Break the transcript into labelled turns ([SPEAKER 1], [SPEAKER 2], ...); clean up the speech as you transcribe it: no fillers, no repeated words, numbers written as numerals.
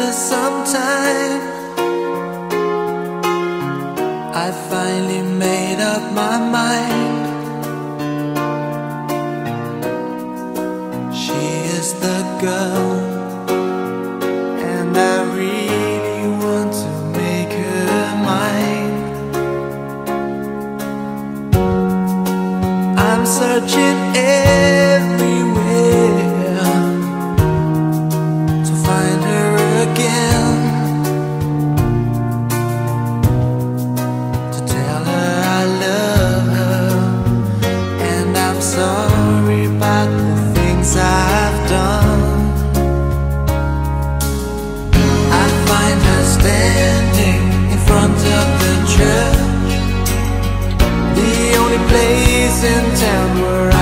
[SPEAKER 1] after some time, I finally made up my mind. She is the girl, and I really want to make her mine. I'm searching everywhere to find her again, to tell her I love her, and I'm sorry about the things I've done. I find her standing in front of the church, the only place in town where